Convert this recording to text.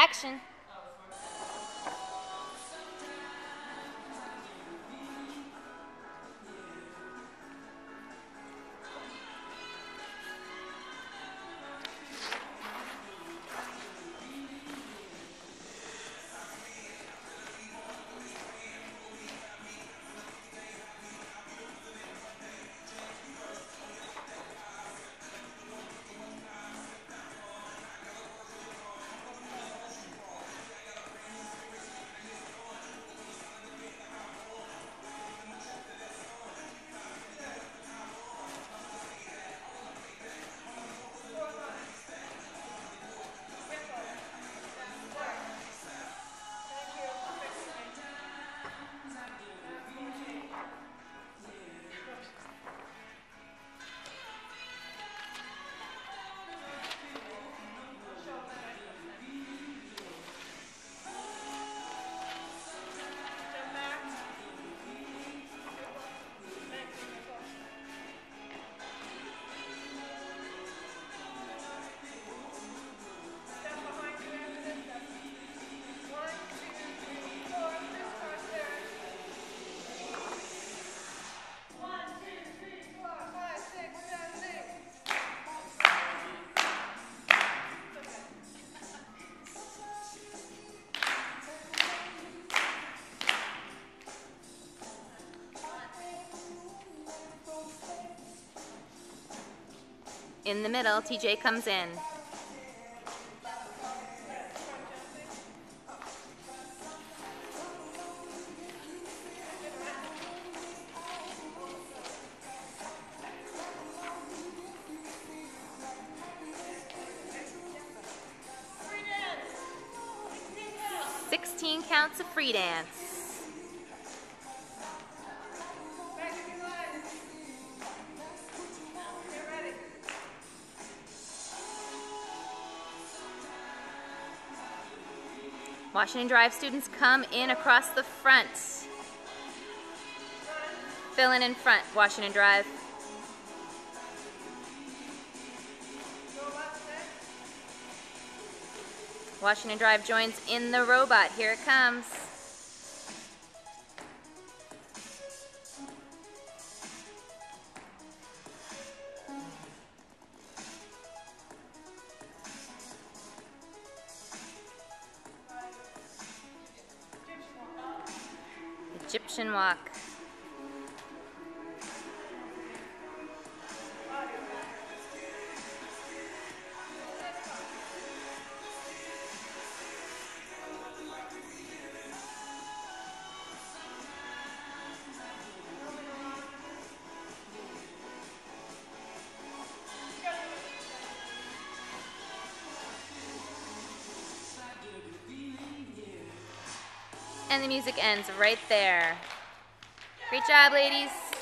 Action. In the middle, TJ comes in. "16 counts of free dance." Washington Drive students come in across the front. Fill in front, Washington Drive. Washington Drive joins in the robot. Here it comes. Egyptian walk. And the music ends right there. Great job, ladies.